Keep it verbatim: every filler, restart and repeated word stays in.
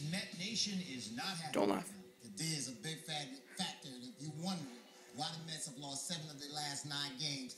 Met Nation is not happy. Don't laugh. The D is a big fat factor. If you wonder why the Mets have lost seven of their last nine games,